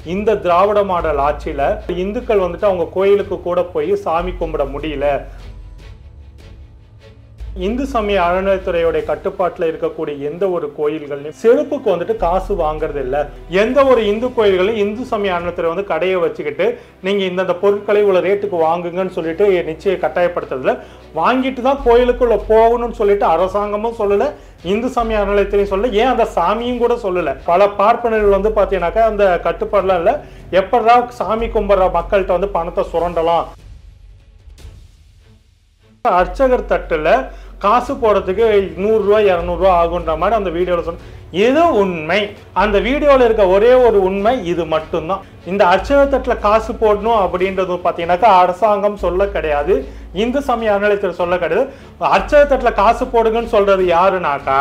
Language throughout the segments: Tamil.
இந்த திராவிட மாடல் ஆட்சியில இந்துக்கள் வந்துட்டு அவங்க கோயிலுக்கு கூட போய் சாமி கும்பிட முடியல. இந்து சமய அறநிலையத்துறையோட கட்டுப்பாட்டில் இருக்கக்கூடிய எந்த ஒரு கோயில்களையும் செருப்புக்கு வந்துட்டு காசு வாங்குறது இல்லை. எந்த ஒரு இந்து கோயில்களையும் இந்து சமய அறநிலையத்துறை வந்து கடையை வச்சுக்கிட்டு நீங்க இந்த பொருட்களை இவ்வளவு ரேட்டுக்கு வாங்குங்கன்னு சொல்லிட்டு நிச்சயம் கட்டாயப்படுத்துறதுல வாங்கிட்டு தான் கோயிலுக்குள்ள போகணும்னு சொல்லிட்டு அரசாங்கமும் சொல்லல, இந்து சமய அறநிலையத்திலையும் சொல்லல, ஏன் அந்த சாமியும் கூட சொல்லல. பல பார்ப்பனர்கள் வந்து பாத்தீங்கன்னாக்கா அந்த கட்டுப்பாடுலாம் இல்லை. எப்படா சாமி கும்பிட்ற மக்கள்கிட்ட வந்து பணத்தை சுரண்டலாம், அர்ச்சகர் தட்டுல காசு போடுறதுக்கு 100 ரூபாய் 200 ரூபாய் ஆகுன்ற மாதிரி அந்த வீடியோல சொன்ன இது உண்மை. அந்த வீடியோல இருக்க ஒரே ஒரு உண்மை இது மட்டும்தான். இந்த அர்ச்சகர் தட்டுல காசு போடணும் அப்படின்றது பாத்தீங்கன்னாக்கா அரசாங்கம் சொல்ல கிடையாது, இந்து சமய அறநிலையத்துறை சொல்ல கிடையாது. அர்ச்சகர் தட்டுல காசு போடுங்கன்னு சொல்றது யாருனாக்கா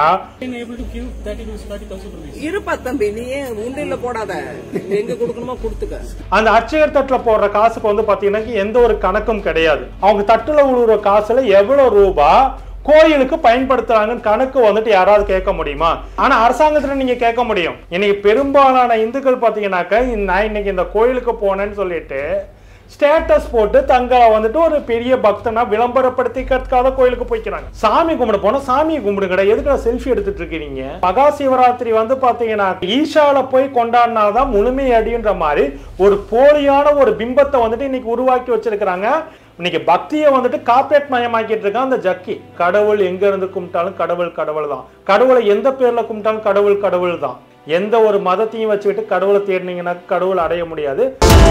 அந்த அர்ச்சகர் தட்டுல போடுற காசுக்கு வந்து பாத்தீங்கன்னா எந்த ஒரு கணக்கும் கிடையாது. அவங்க தட்டுல விழுற காசுல எவ்வளவு ரூபாய் கோயிலுக்கு பயன்படுத்துறாங்கன்னு கணக்கு வந்துட்டு யாராவது கேட்க முடியுமா? ஆனா அரசாங்கத்துல நீங்க கேட்க முடியும். இன்னைக்கு பெரும்பாலான இந்துக்கள் பாத்தீங்கன்னாக்கா நான் இன்னைக்கு இந்த கோயிலுக்கு போனேன்னு சொல்லிட்டு ஸ்டேட்டஸ் போட்டு தங்களை வந்துட்டு ஒரு பெரிய பக்தனா விளம்பரப்படுத்திக்கிறதுக்காக கோயிலுக்கு போய்க்கிறாங்க. சாமி கும்பிட போனா சாமியை கும்பிடுங்கடா, எதுக்கு செல்ஃபி எடுத்துட்டு இருக்கீங்க? மகா சிவராத்திரி வந்து பாத்தீங்கன்னா ஈஷால போய் கொண்டாடினாதான் முழுமை அடின்ற மாதிரி ஒரு போலியான ஒரு பிம்பத்தை வந்துட்டு இன்னைக்கு உருவாக்கி வச்சிருக்கிறாங்க. இன்னைக்கு பக்தியை வந்துட்டு கார்ப்பரேட் மயமாக்கிட்டு இருக்கான் அந்த ஜக்கி. கடவுள் எங்க இருந்து கும்பிட்டாலும் கடவுள் கடவுள் தான். கடவுளை எந்த பேர்ல கும்பிட்டாலும் கடவுள் கடவுள் தான். எந்த ஒரு மதத்தையும் வச்சுக்கிட்டு கடவுளை தேடினீங்கன்னா கடவுள் அடைய முடியாது.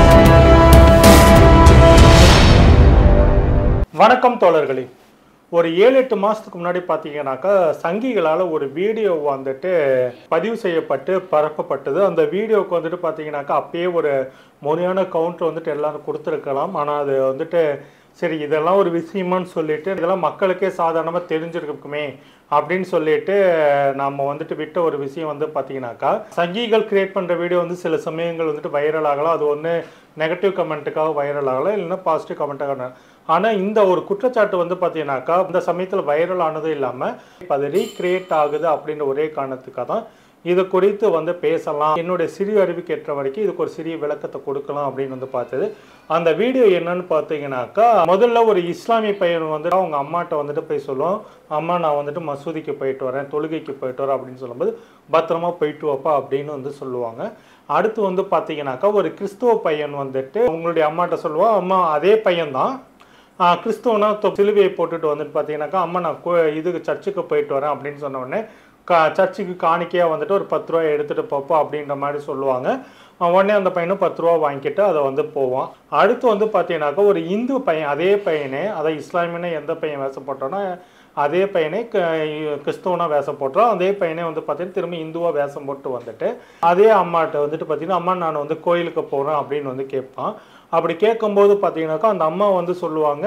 வணக்கம் தோழர்களே. ஒரு 7-8 மாசத்துக்கு முன்னாடி பாத்தீங்கன்னாக்கா சங்கிகளால ஒரு வீடியோ வந்துட்டு பதிவு செய்யப்பட்டு பரப்பப்பட்டது. அந்த வீடியோவுக்கு வந்துட்டு பாத்தீங்கன்னாக்கா அப்பயே ஒரு முறையான கவுண்டர் வந்துட்டு எல்லாரும் கொடுத்துருக்கலாம். ஆனா அது வந்துட்டு சரி இதெல்லாம் ஒரு விஷயமான்னு சொல்லிட்டு இதெல்லாம் மக்களுக்கே சாதாரணமாக தெரிஞ்சிருக்குமே அப்படின்னு சொல்லிட்டு நம்ம வந்துட்டு விட்ட ஒரு விஷயம் வந்து பார்த்தீங்கன்னாக்கா சங்கிகள் கிரியேட் பண்ணுற வீடியோ வந்து சில சமயங்கள் வந்துட்டு வைரல் ஆகலாம். அது ஒன்று நெகட்டிவ் கமெண்ட்டுக்காக வைரல் ஆகலாம், இல்லைன்னா பாசிட்டிவ் கமெண்ட்டாக. ஆனால் இந்த ஒரு குற்றச்சாட்டு வந்து பார்த்தீங்கன்னாக்கா இந்த சமயத்தில் வைரல் ஆனதும் இல்லாமல் அது ரீக்ரியேட் ஆகுது அப்படின்ற ஒரே காரணத்துக்காக தான் இது குறித்து வந்து பேசலாம். என்னுடைய சிறிய அறிவுக்கு ஏற்ற வரைக்கும் இதுக்கு ஒரு சிறிய விளக்கத்தை கொடுக்கலாம் அப்படின்னு வந்து பார்த்தது. அந்த வீடியோ என்னன்னு பார்த்தீங்கன்னாக்கா முதல்ல ஒரு இஸ்லாமிய பையன் வந்து அவங்க அம்மாட்ட வந்துட்டு போய் சொல்லுவோம், அம்மா நான் வந்துட்டு மசூதிக்கு போயிட்டு வரேன், தொழுகைக்கு போயிட்டு வரேன் அப்படின்னு சொல்லும்போது பத்திரமா போயிட்டு வாப்பா அப்படின்னு வந்து சொல்லுவாங்க. அடுத்து வந்து பார்த்தீங்கன்னாக்கா ஒரு கிறிஸ்துவ பையன் வந்துட்டு அவங்களுடைய அம்மாட்ட சொல்லுவான், அம்மா அதே பையன்தான் கிறிஸ்துவனா சிலுவையை போட்டுட்டு வந்துட்டு பார்த்தீங்கன்னாக்கா அம்மா நான் இதுக்கு சர்ச்சுக்கு போயிட்டு வரேன் அப்படின்னு சொன்ன உடனே சர்ச்சுக்கு காணிக்கையாக வந்துட்டு ஒரு 10 ரூபாய் எடுத்துகிட்டு போப்போ அப்படின்ற மாதிரி சொல்லுவாங்க. உடனே அந்த பையனும் 10 ரூபா வாங்கிட்டு அதை வந்து போவான். அடுத்து வந்து பார்த்தீங்கன்னாக்கா ஒரு இந்து பையன் அதே பையனே அதை இஸ்லாமியனே எந்த பையன் வேஷம் போட்டோன்னா அதே பையனே கிறிஸ்துவனா வேஷம் போட்டோம். அதே பையனே வந்து பார்த்தீங்கன்னா திரும்ப இந்துவாக வேஷம் போட்டு வந்துட்டு அதே அம்மாட்ட வந்துட்டு பார்த்தீங்கன்னா அம்மா நான் வந்து கோயிலுக்கு போகிறேன் அப்படின்னு வந்து கேட்பான். அப்படி கேட்கும்போது பார்த்தீங்கன்னாக்கா அந்த அம்மா வந்து சொல்லுவாங்க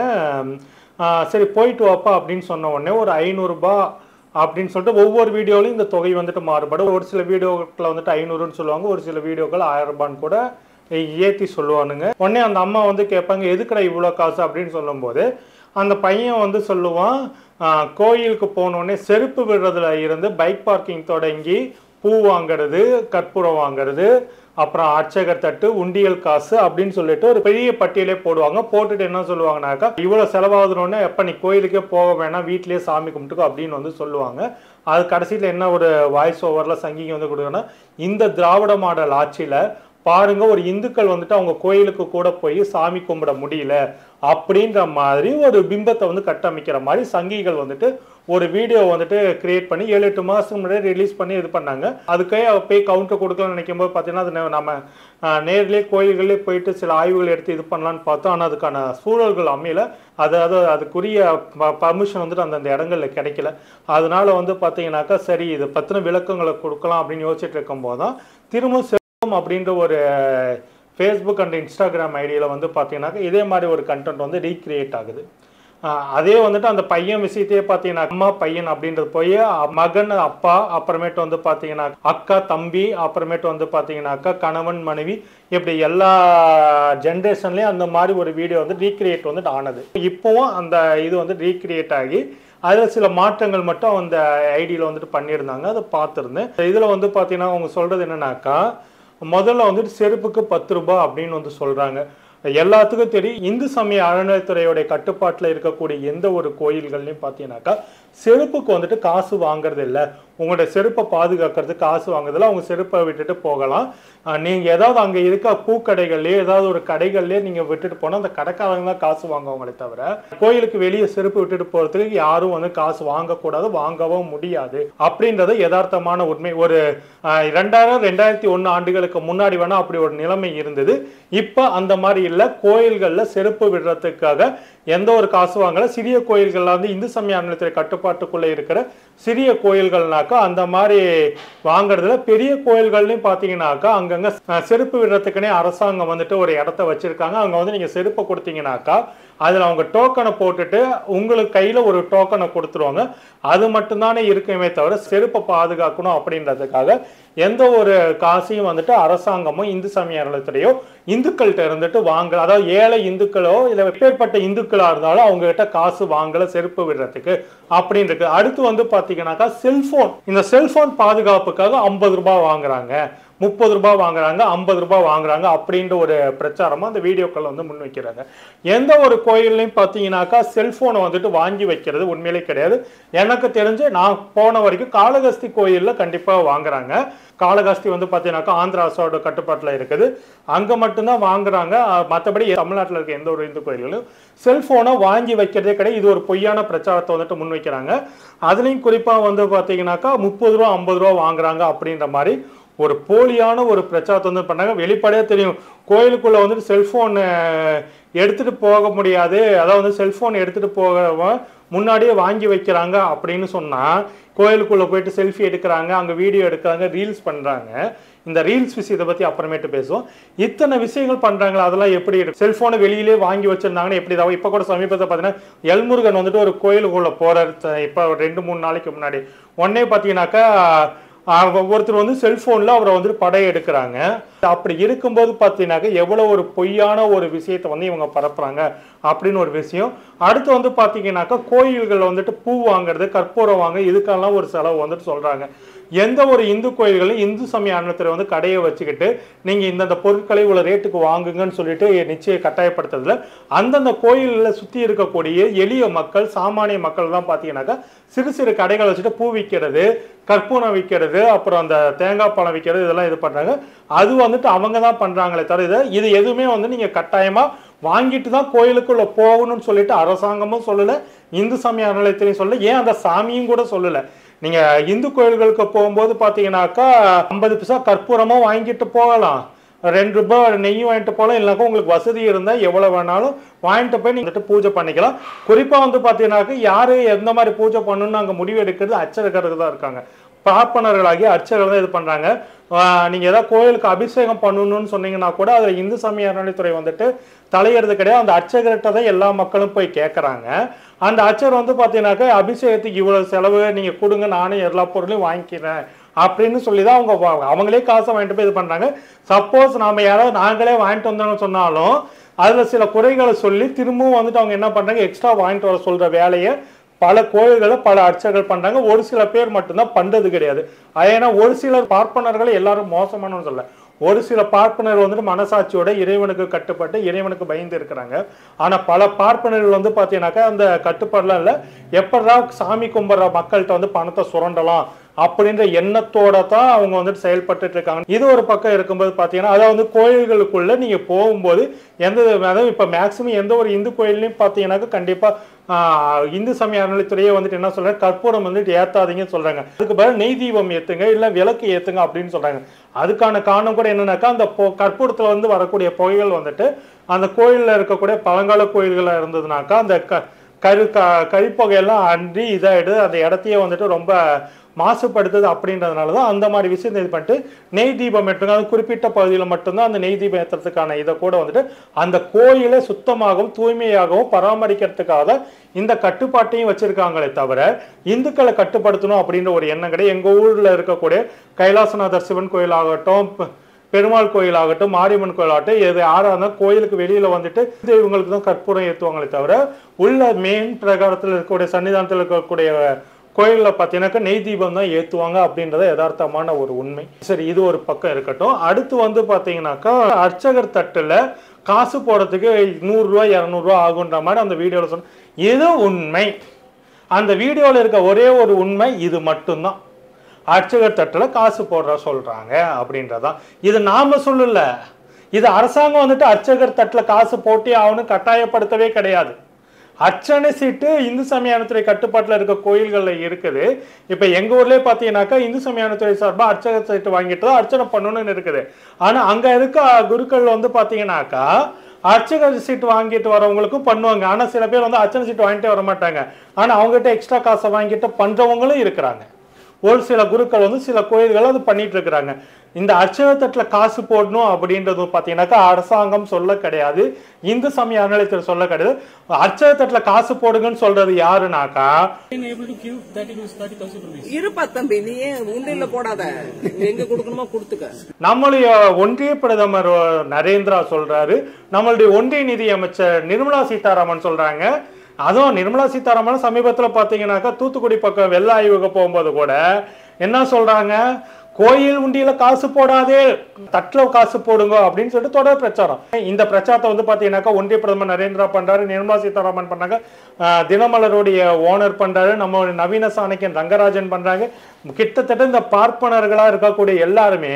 சரி போயிட்டு வாப்பா அப்படின்னு சொன்ன உடனே ஒரு 500 ரூபாய் அப்படின்னு சொல்லிட்டு ஒவ்வொரு வீடியோலையும் இந்த தொகை வந்துட்டு மாறுபடும். ஒரு சில வீடியோக்களை வந்துட்டு 500ன்னு சொல்லுவாங்க, ஒரு சில வீடியோக்கள் 1000 ரூபான்னு கூட ஏற்றி சொல்லுவானுங்க. உடனே அந்த அம்மா வந்து கேட்பாங்க எதுக்குடா இவ்வளோ காசு அப்படின்னு சொல்லும்போது அந்த பையன் வந்து சொல்லுவான் கோயிலுக்கு போனோடனே செருப்பு விடுறதுல இருந்து பைக் பார்க்கிங் தொடங்கி பூ வாங்கிறது, கற்பூரம் வாங்கிறது, அப்புறம் அர்ச்சகர் தட்டு, உண்டியல் காசு அப்படின்னு சொல்லிட்டு ஒரு பெரிய பட்டியலே போடுவாங்க. போட்டுட்டு என்ன சொல்லுவாங்கனாக்கா இவ்வளவு செலவாகுதுன்னு எப்ப நீ கோயிலுக்கே போக வேணாம் வீட்லயே சாமி கும்பிட்டுக்கோ அப்படின்னு வந்து சொல்லுவாங்க. அது கடைசியில என்ன ஒரு வாய்ஸ் ஓவர்ல சங்கிங்க வந்து கொடுக்கணும்னா இந்த திராவிட மாடல் ஆட்சியில பாருங்க ஒரு இந்துக்கள் வந்துட்டு அவங்க கோயிலுக்கு கூட போய் சாமி கும்பிட முடியல அப்படின்ற மாதிரி ஒரு பிம்பத்தை வந்து கட்டமைக்கிற மாதிரி சங்கிகள் வந்துட்டு ஒரு வீடியோ வந்துட்டு கிரியேட் பண்ணி 7-8 மாசத்துக்கு முன்னாடி ரிலீஸ் பண்ணி இது பண்ணாங்க. அதுக்கே போய் கவுண்டர் கொடுக்கலாம்னு நினைக்கும் போது பார்த்தீங்கன்னா அது நம்ம நேர்லேயே கோயில்களே போயிட்டு சில ஆய்வுகள் எடுத்து இது பண்ணலான்னு பார்த்தோம். ஆனால் அதுக்கான சூழல்கள் அமையல. அதாவது அதுக்குரிய பர்மிஷன் வந்துட்டு அந்தந்த இடங்கள்ல கிடைக்கல. அதனால வந்து பார்த்தீங்கன்னாக்கா சரி இது பற்றின விளக்கங்களை கொடுக்கலாம் அப்படின்னு யோசிச்சுட்டு இருக்கும் போது தான் திரும்ப அப்படின்ற ஒரு ஃபேஸ்புக் அண்ட் இன்ஸ்டாகிராம் ஐடியில் வந்து பார்த்தீங்கன்னாக்கா இதே மாதிரி ஒரு கண்டென்ட் வந்து ரீக்ரியேட் ஆகுது. அதே வந்துட்டு அந்த பையன் விஷயத்தையே பார்த்தீங்கன்னா அம்மா பையன் அப்படின்றது போய் மகன் அப்பா, அப்புறமேட்டு வந்து பார்த்தீங்கன்னா அக்கா தம்பி, அப்புறமேட்டு வந்து பார்த்தீங்கன்னாக்கா கணவன் மனைவி, இப்படி எல்லா ஜென்ரேஷன்லேயும் அந்த மாதிரி ஒரு வீடியோ வந்து ரீக்ரியேட் வந்துட்டு ஆனது. இப்போவும் அந்த இது வந்து ரீக்ரியேட் ஆகி அதில் சில மாற்றங்கள் மட்டும் அந்த ஐடியில் வந்துட்டு பண்ணியிருந்தாங்க. அதை பார்த்துருந்தேன். இதில் வந்து பார்த்தீங்கன்னா அவங்க சொல்கிறது என்னன்னாக்கா முதல்ல வந்துட்டு செருப்புக்கு 10 ரூபாய் அப்படின்னு வந்து சொல்றாங்க. எல்லாத்துக்கும் தெரியும் இந்து சமய அறநிலையத்துறையோட கட்டுப்பாட்டில் இருக்கக்கூடிய எந்த ஒரு கோயில்கள்லையும் பார்த்தீங்கன்னாக்கா செருப்புக்கு வந்துட்டு காசு வாங்குறது இல்லை. உங்களோட செருப்பை பாதுகாக்கிறதுக்கு காசு வாங்குறதுல அவங்க செருப்பை விட்டுட்டு போகலாம். நீங்க ஏதாவது அங்க இருக்க பூக்கடைகள்லயே ஏதாவது ஒரு கடைகள்லயே நீங்க விட்டுட்டு போனா அந்த கடைக்காரங்க தான் காசு வாங்குவாங்களே தவிர கோயிலுக்கு வெளியே செருப்பு விட்டுட்டு போறதுக்கு யாரும் வந்து காசு வாங்கக்கூடாது, வாங்கவும் முடியாது அப்படின்றது யதார்த்தமான உண்மை. ஒரு 2001 ஆண்டுகளுக்கு முன்னாடி வேணா அப்படி ஒரு நிலைமை இருந்தது. இப்ப அந்த மாதிரி இல்ல. கோயில்கள்ல செருப்பு விடுறதுக்காக எந்த ஒரு காசு வாங்கல. சிறிய கோயில்கள்ல வந்து இந்து சமய அறநிலையத்துறை கட்டுப்பாட்டுக்குள்ள இருக்கிற சிறிய கோயில்கள்னாக்கா அந்த மாதிரி வாங்குறதுல, பெரிய கோயில்கள்லையும் பாத்தீங்கன்னாக்கா அங்கங்க செருப்பு விடுறதுக்குன்னே அரசாங்கம் வந்துட்டு ஒரு இடத்த வச்சிருக்காங்க. அங்க வந்து நீங்க செருப்பை கொடுத்தீங்கன்னாக்கா அதுல அவங்க டோக்கனை போட்டுட்டு உங்களுக்கு கையில ஒரு டோக்கனை கொடுத்துருவாங்க. அது மட்டும்தானே இருக்குமே தவிர செருப்பை பாதுகாக்கணும் அப்படின்றதுக்காக எந்த ஒரு காசையும் வந்துட்டு அரசாங்கமோ இந்து சமய அறநிலையத்துறையோ இந்துக்கள்கிட்ட இருந்துட்டு வாங்கல. அதாவது ஏழை இந்துக்களோ இல்ல எப்பேற்பட்ட இந்துக்களா இருந்தாலும் அவங்க கிட்ட காசு வாங்கல செருப்பு விடுறதுக்கு அப்படின்னு இருக்கு. அடுத்து வந்து பாத்தீங்கன்னாக்கா செல்போன், இந்த செல்போன் பாதுகாப்புக்காக 50 ரூபாய் வாங்குறாங்க, 30 ரூபாய் வாங்குறாங்க, 50 ரூபாய் வாங்குறாங்க அப்படின்ற ஒரு பிரச்சாரமா அந்த வீடியோக்கள் வந்து முன் வைக்கிறாங்க. எந்த ஒரு கோயில்லையும் பார்த்தீங்கன்னாக்கா செல்போனை வந்துட்டு வாங்கி வைக்கிறது உண்மையிலே கிடையாது. எனக்கு தெரிஞ்சு நான் போன வரைக்கும் காளகஸ்தி கோயிலில் கண்டிப்பாக வாங்குறாங்க. காளகஸ்தி வந்து பார்த்தீங்கன்னாக்கா ஆந்திரா அரசோட கட்டுப்பாட்டில் இருக்குது, அங்கே மட்டும்தான் வாங்குறாங்க. மற்றபடி தமிழ்நாட்டில் இருக்க எந்த ஒரு இந்து கோயில்களும் செல்போனை வாங்கி வைக்கிறதே கிடையாது. இது ஒரு பொய்யான பிரச்சாரத்தை வந்துட்டு முன் வைக்கிறாங்க. அதுலேயும் குறிப்பாக வந்து பார்த்தீங்கன்னாக்கா 30 ரூபா 50 ரூபா வாங்குறாங்க அப்படின்ற மாதிரி ஒரு போலியான ஒரு பிரச்சாரத்தை வந்து பண்ணாங்க. வெளிப்படையாக தெரியும் கோயிலுக்குள்ள வந்துட்டு செல்போன் எடுத்துட்டு போக முடியாது, அதாவது செல்போன் எடுத்துட்டு போக முன்னாடியே வாங்கி வைக்கிறாங்க அப்படின்னு சொன்னா கோயிலுக்குள்ள போயிட்டு செல்ஃபி எடுக்கிறாங்க, அங்க வீடியோ எடுக்கிறாங்க, ரீல்ஸ் பண்றாங்க. இந்த ரீல்ஸ் விஷயத்தை பத்தி அப்புறமேட்டு பேசுவோம். இத்தனை விஷயங்கள் பண்றாங்களா, அதெல்லாம் எப்படி செல்போனை வெளியிலே வாங்கி வச்சிருந்தாங்கன்னு எப்படி தான். இப்ப கூட சமீபத்தை பார்த்தீங்கன்னா எல்முருகன் வந்துட்டு ஒரு கோயிலுக்குள்ள போறாரு. இப்ப 2-3 நாளைக்கு முன்னாடி உடனே பார்த்தீங்கன்னாக்கா ஒருத்தர் வந்து செல்போன்ல அவரை வந்து படம் எடுக்கிறாங்க. அப்படி இருக்கும்போது பார்த்தீங்கன்னாக்க எவ்வளவு ஒரு பொய்யான ஒரு விஷயத்தை வந்து இவங்க பரப்புறாங்க அப்படின்னு ஒரு விஷயம். அடுத்து வந்து பார்த்தீங்கன்னாக்கா கோயில்கள் வந்துட்டு பூ வாங்குறது, கற்பூரம் வாங்க, இதுக்கெல்லாம் ஒரு செலவு வந்துட்டு சொல்றாங்க. எந்த ஒரு இந்து கோயில்களும் இந்து சமய அறநிலையத்துறை வந்து கடையை வச்சுக்கிட்டு நீங்க இந்தந்த பொருட்களை இவ்வளவு ரேட்டுக்கு வாங்குங்கன்னு சொல்லிட்டு நிச்சயம் கட்டாயப்படுத்துறதுல அந்தந்த கோயில்ல சுத்தி இருக்கக்கூடிய எளிய மக்கள், சாமானிய மக்கள் தான் பார்த்தீங்கன்னாக்கா சிறு சிறு கடைகள் வச்சுட்டு பூ விற்கிறது, கற்பூரம் விற்கிறது, அப்புறம் அந்த தேங்காய் பழம் விற்கிறது, இதெல்லாம் இது பண்றாங்க. அது வந்துட்டு அவங்க தான் பண்றாங்களே தவிர இது எதுவுமே வந்து நீங்க கட்டாயமா வாங்கிட்டு தான் கோயிலுக்குள்ள போகணும்னு சொல்லிட்டு அரசாங்கமும் சொல்லல, இந்து சமய அறநிலையத்துறையும் சொல்லல, ஏன் அந்த சாமியும் கூட சொல்லல. நீங்க இந்து கோயில்களுக்கு போகும்போது பாத்தீங்கன்னாக்கா 50 பைசா கற்பூரமும் வாங்கிட்டு போகலாம், 2 ரூபாய் நெய்யும் வாங்கிட்டு போகலாம், இல்லைனாக்கா உங்களுக்கு வசதி இருந்தால் எவ்வளவு வேணாலும் வாங்கிட்டு போய் நீங்க பூஜை பண்ணிக்கலாம். குறிப்பா வந்து பாத்தீங்கன்னாக்கா யாரு எந்த மாதிரி பூஜை பண்ணணும்னு அங்க முடிவு எடுக்கிறது அர்ச்சகர்கள் தான் இருக்காங்க. பார்ப்பனர்களாகி அர்ச்சகர்கள் தான் இது பண்றாங்க. நீங்க ஏதாவது கோயிலுக்கு அபிஷேகம் பண்ணணும்னு சொன்னீங்கன்னா கூட அதுல இந்து சமய அறநிலையத்துறை வந்துட்டு தலையிறது கிடையாது. அந்த அர்ச்சகர்கிட்ட தான் எல்லா மக்களும் போய் கேட்கறாங்க. அந்த அர்ச்சகர் வந்து பாத்தீங்கன்னாக்கா அபிஷேகத்துக்கு இவ்வளவு செலவு நீங்க கொடுங்க, நானே எல்லா பொருளையும் வாங்கிக்கிறேன் அப்படின்னு சொல்லிதான் அவங்க அவங்களே காசை வாங்கிட்டு போய் இது பண்றாங்க. சப்போஸ் நாம யாராவது நாங்களே வாங்கிட்டு வந்தோம்னு சொன்னாலும் அதுல சில குறைகளை சொல்லி திரும்பவும் வந்துட்டு அவங்க என்ன பண்றாங்க, எக்ஸ்ட்ரா வாங்கிட்டு வர சொல்ற வேலையை பல கோயில்களை பல அர்ச்சகர்கள் பண்றாங்க. ஒரு சில பேர் மட்டும்தான் பண்றது கிடையாது. ஏன்னா ஒரு சில பார்ப்பனர்களை எல்லாரும் மோசமானு சொல்ல, ஒரு சில பார்ப்பனர் வந்துட்டு மனசாட்சியோட இறைவனுக்கு கட்டுப்பட்டு இறைவனுக்கு பயந்து இருக்கிறாங்க. ஆனா பல பார்ப்பனர்கள் வந்து பாத்தீங்கன்னாக்கா அந்த கட்டுப்பாடுலாம் இல்லை, எப்படா சாமி கும்பிட்ற மக்கள்கிட்ட வந்து பணத்தை சுரண்டலாம் அப்படின்ற எண்ணத்தோட தான் அவங்க வந்துட்டு செயல்பட்டு இருக்காங்க. இது ஒரு பக்கம் இருக்கும்போது பாத்தீங்கன்னா அதாவது கோயில்களுக்குள்ள நீங்க போகும்போது எந்த இப்ப மேக்சிமம் எந்த ஒரு இந்து கோயிலையும் பாத்தீங்கன்னாக்கா கண்டிப்பா இந்து சமய அறநிலையத்துறையே வந்துட்டு என்ன சொல்றாங்க, கற்பூரம் வந்துட்டு ஏத்தாதீங்கன்னு சொல்றாங்க. அதுக்கு பதில் நெய் தீபம் ஏத்துங்க, இல்ல விளக்கு ஏத்துங்க அப்படின்னு சொல்றாங்க. அதுக்கான காரணம் கூட என்னன்னாக்கா அந்த கற்பூரத்துல வந்து வரக்கூடிய புகைகள் வந்துட்டு அந்த கோயில்ல இருக்கக்கூடிய பழங்கால கோயில்களா இருந்ததுனாக்கா அந்த கரிப்புகையெல்லாம் அன்றி இதாயிடுது, அந்த இடத்தையே வந்துட்டு ரொம்ப மாசுபடுத்துது. அப்படின்றதுனாலதான் அந்த மாதிரி விஷயத்தை இது பண்ணிட்டு நெய் தீபம் ஏற்றுங்க. அது குறிப்பிட்ட பகுதியில் மட்டும்தான் அந்த நெய் தீபம் ஏற்றுறதுக்கான இதை கூட வந்துட்டு அந்த கோயிலை சுத்தமாகவும் தூய்மையாகவும் பராமரிக்கிறதுக்காக இந்த கட்டுப்பாட்டையும் வச்சிருக்காங்களே தவிர இந்துக்களை கட்டுப்படுத்தணும் அப்படின்ற ஒரு எண்ணம் கிடையாது. எங்க ஊர்ல இருக்கக்கூடிய கைலாசநாதர் சிவன் கோயில் ஆகட்டும், பெருமாள் கோயில் ஆகட்டும், மாரியம்மன் கோயில் ஆகட்டும், எது யாரா இருந்தாலும் கோயிலுக்கு வெளியில வந்துட்டு இவங்களுக்கு தான் கற்பூரம் ஏற்றுவாங்களே தவிர உள்ள மெயின் பிரகாரத்தில் இருக்கக்கூடிய சன்னிதானத்தில் இருக்கக்கூடிய கோயிலில் பார்த்தீங்கன்னாக்கா நெய் தீபம் தான் ஏற்றுவாங்க அப்படின்றத யதார்த்தமான ஒரு உண்மை. சரி, இது ஒரு பக்கம் இருக்கட்டும். அடுத்து வந்து பார்த்தீங்கன்னாக்கா அர்ச்சகர் தட்டில் காசு போடுறதுக்கு 100 ரூபா 200 ரூபா ஆகுன்ற மாதிரி அந்த வீடியோவில் சொன்ன இது உண்மை. அந்த வீடியோவில் இருக்க ஒரே ஒரு உண்மை இது மட்டும்தான். அர்ச்சகர் தட்டில் காசு போடுற சொல்றாங்க அப்படின்றதான். இது நாம சொல்லல, இது அரசாங்கம் வந்துட்டு அர்ச்சகர் தட்டில் காசு போட்டே ஆகணும் கட்டாயப்படுத்தவே கிடையாது. அர்ச்சனை சீட்டு இந்து சமயத்துறை கட்டுப்பாட்டில் இருக்க கோயில்களில் இருக்குது. இப்போ எங்கள் ஊர்லேயே பார்த்தீங்கன்னாக்கா இந்து சமயத்துறை சார்பாக அர்ச்சகர் சீட்டு வாங்கிட்டு தான் அர்ச்சனை பண்ணணும்னு இருக்குது. ஆனால் அங்கே இருக்க குருக்கள் வந்து பார்த்தீங்கன்னாக்கா அர்ச்சகர் சீட்டு வாங்கிட்டு வரவங்களுக்கும் பண்ணுவாங்க. ஆனால் சில பேர் வந்து அர்ச்சனை சீட்டு வாங்கிட்டே வர மாட்டாங்க. ஆனால் அவங்ககிட்ட எக்ஸ்ட்ரா காசை வாங்கிட்டு பண்ணுறவங்களும் இருக்கிறாங்க. ஒரு சில குருக்கள் வந்து சில கோயில்கள் அது பண்ணிட்டு இருக்கிறாங்க. இந்த அர்ச்சகர் தட்டில் காசு போடணும் அப்படின்றது பார்த்தீங்கன்னாக்கா அரசாங்கம் சொல்ல கிடையாது, இந்து சமய அறநிலையத்துறை சொல்ல கிடையாது. அர்ச்சகர் தட்டில் காசு போடுங்கன்னு சொல்றது யாருனாக்கா நம்மளுடைய ஒன்றிய பிரதமர் நரேந்திரா சொல்றாரு, நம்மளுடைய ஒன்றிய நிதி அமைச்சர் நிர்மலா சீதாராமன் சொல்றாங்க. அதுவும் நிர்மலா சீதாராமன் சமீபத்தில் பார்த்தீங்கன்னாக்கா தூத்துக்குடி பக்கம் வெள்ள ஆய்வுக்கு போகும்போது கூட என்ன சொல்றாங்க, கோயில் உண்டியில காசு போடாதே, தட்டில் காசு போடுங்க அப்படின்னு சொல்லிட்டு தொடர் பிரச்சாரம். இந்த பிரச்சாரத்தை வந்து பார்த்தீங்கன்னாக்கா ஒன்றிய பிரதமர் நரேந்திரா பண்றாரு, நிர்மலா சீதாராமன் பண்ணாங்க, தினமலருடைய ஓனர் பண்றாரு, நம்ம நவீன சாணக்கியன் ரங்கராஜன் பண்றாங்க. கிட்டத்தட்ட இந்த பார்ப்பனர்களா இருக்கக்கூடிய எல்லாருமே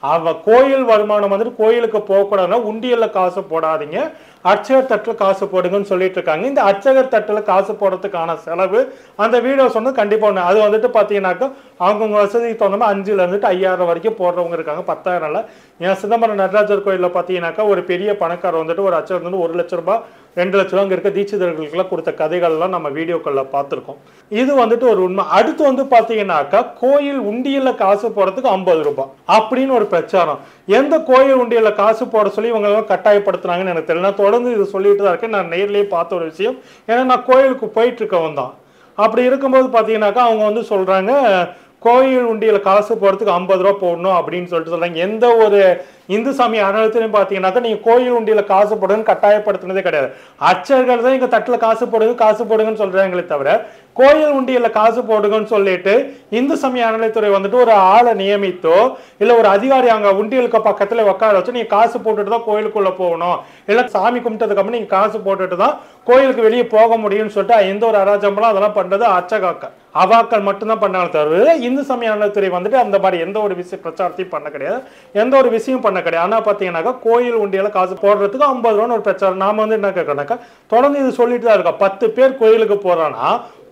கோயில் வருமானம் வந்துட்டு கோயிலுக்கு போகக்கூடாதுன்னா உண்டியல்ல காசு போடாதீங்க, அர்ச்சகர் தட்டில் காசு போடுங்கன்னு சொல்லிட்டு இருக்காங்க. இந்த அர்ச்சகர் தட்டில் காசு போடுறதுக்கான செலவு அந்த வீடியோ சொன்னது கண்டிப்பா ஒன்று. அது வந்துட்டு பார்த்தீங்கன்னாக்கா அவங்கவுங்க வசதிக்கு தகுந்த 5,000 வரைக்கும் போடுறவங்க இருக்காங்க, 10,000. ஏன் சிதம்பரம் நடராஜர் கோயிலில் பார்த்தீங்கன்னாக்கா ஒரு பெரிய பணக்காரர் வந்துட்டு ஒரு அர்ச்சகர் வந்து 1 லட்ச ரூபாய் 2 லட்ச ரூபா அங்கே இருக்க தீட்சிதர்களுக்கெல்லாம் கொடுத்த கதைகள்லாம் நம்ம வீடியோக்களில் பார்த்துருக்கோம். இது வந்துட்டு ஒரு உண்மை. அடுத்து வந்து பார்த்தீங்கன்னாக்கா கோயில் உண்டியல்ல காசு போடுறதுக்கு 50 ரூபாய் அப்படின்னு ஒரு பிரச்சாரம். எந்த கோயில் உண்டியல்ல காசு போட சொல்லி இவங்க கட்டாயப்படுத்துனாங்கன்னு எனக்கு தெரியல. நான் தொடர்ந்து இது சொல்லிட்டு தான் இருக்கேன். நான் நேர்லேயே பார்த்த ஒரு விஷயம். ஏன்னா நான் கோயிலுக்கு போயிட்டு இருக்கவன் தான். அப்படி இருக்கும்போது பார்த்தீங்கன்னாக்கா அவங்க வந்து சொல்றாங்க கோயில் உண்டியல காசு போடுறதுக்கு 50 ரூபா போடணும் அப்படின்னு சொல்லிட்டு சொல்றாங்க. எந்த ஒரு இந்து சமய அறநிலையத்திலையும் பார்த்தீங்கன்னாக்கா நீங்க கோயில் உண்டியல காசு போடுங்கன்னு கட்டாயப்படுத்தினதே கிடையாது. அர்ச்சகர்கள் தான் இங்க தட்டுல காசு போடுங்கன்னு சொல்றாங்களே தவிர கோயில் உண்டியல காசு போடுங்கன்னு சொல்லிட்டு இந்து சமய அறநிலையத்துறை வந்துட்டு ஒரு ஆளை நியமித்தோ இல்ல ஒரு அதிகாரி அங்க உண்டியலுக்கு பக்கத்துல உட்கார வச்சு நீங்க காசு போட்டுட்டு தான் கோயிலுக்குள்ள போகணும், இல்ல சாமி கும்பிட்டதுக்கு அப்புறம் நீங்க காசு போட்டுட்டு தான் கோயிலுக்கு வெளியே போக முடியும்னு சொல்லிட்டு எந்த ஒரு அராஜகம்லாம் அதெல்லாம் பண்றது அர்ச்சகாக்கள் அவாக்கள் மட்டும்தான் பண்ணாங்க தவிர இந்து சமய அறநிலையத்துறை வந்துட்டு அந்த மாதிரி எந்த ஒரு விஷயம் பிரச்சாரத்தையும் பண்ண கிடையாது, எந்த ஒரு விஷயம் பண்ண கிடையாது. ஆனா பாத்தீங்கன்னாக்கா கோயில் உண்டியல காசு போடுறதுக்கு 50 ரூபான்னு ஒரு பிரச்சாரம். நாம வந்து என்ன கேட்கறோம்னாக்கா தொடர்ந்து இது சொல்லிட்டு தான் இருக்கோம். 10 பேர் கோயிலுக்கு போறான்னா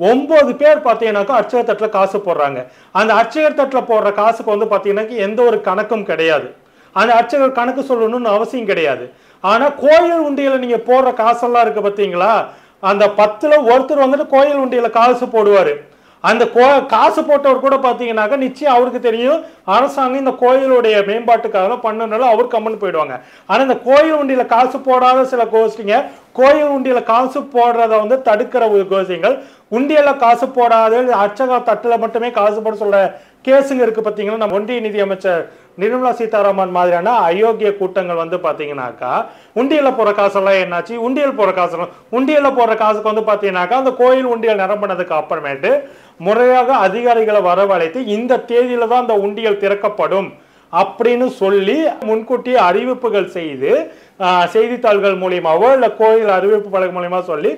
9 பேர் பார்த்தீங்கன்னாக்கா அர்ச்சகர் தட்டில் காசு போடுறாங்க. அந்த அர்ச்சகர் தட்டில் போடுற காசுக்கு வந்து பார்த்தீங்கன்னா எந்த ஒரு கணக்கும் கிடையாது. அந்த அர்ச்சகர் கணக்கு சொல்லணும்னு அவசியம் கிடையாது. ஆனா கோயில் உண்டியல நீங்க போடுற காசெல்லாம் இருக்கு பார்த்தீங்களா, அந்த 10ல் ஒருத்தர் வந்துட்டு கோயில் உண்டியல காசு போடுவாரு. அந்த காசு போட்டவர் கூட பார்த்தீங்கன்னாக்கா நிச்சயம் அவருக்கு தெரியும் அரசாங்கம் இந்த கோயிலுடைய மேம்பாட்டுக்காக பண்ணனால அவர் கம்மன் போயிடுவாங்க. ஆனா இந்த கோயில் உண்டியில காசு போடாத சில கோஷ்டிங்க கோயில் உண்டியில காசு போடுறத வந்து தடுக்கிற கோஷ்டிகள், உண்டியல காசு போடாத அர்ச்சக தட்டுல மட்டுமே காசு போட சொல்ற கேஸுங்க இருக்கு பார்த்தீங்கன்னா. நம்ம ஒன்றிய நிதி அமைச்சர் நிர்மலா சீதாராமன் மாதிரியான அயோக்கிய கூட்டங்கள் வந்து பார்த்தீங்கன்னாக்கா உண்டியல போற காசெல்லாம் என்னாச்சு, உண்டியல் போற காசு உண்டியல போடுற காசுக்கு வந்து பார்த்தீங்கன்னாக்கா அந்த கோயில் உண்டியல் நிரம்பினதுக்கு அப்புறமேட்டு முறையாக அதிகாரிகளை வரவழைத்து இந்த தேதியில தான் அந்த உண்டியல் திறக்கப்படும் அப்படின்னு சொல்லி முன்கூட்டியே அறிவிப்புகள் செய்து செய்தித்தாள்கள் மூலியமாவோ இல்ல கோயில் அறிவிப்பு பலகை மூலியமா சொல்லி